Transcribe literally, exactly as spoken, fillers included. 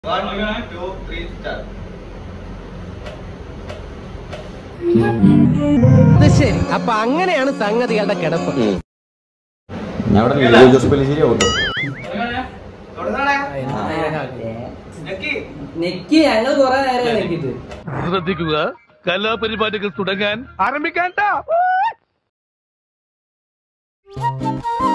One, two, three, start. ശരി, അപ്പൊ അങ്ങനെയാണ് സംഗതികളുടെ കിടപ്പ്. ശ്രദ്ധിക്കുക, കലാപരിപാടികൾ തുടങ്ങാൻ ആരംഭിക്കാൻ.